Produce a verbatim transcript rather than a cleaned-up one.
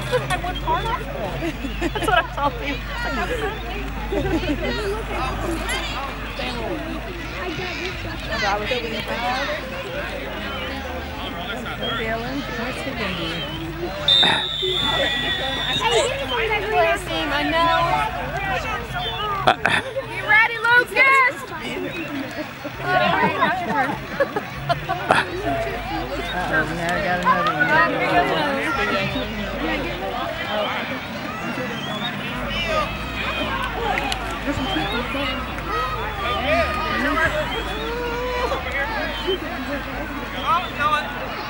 I went hard off. That's what I told you. I was over there. Dylan, what's he gonna do? I know. You ready, Lucas? Oh, now I got another one. Oh,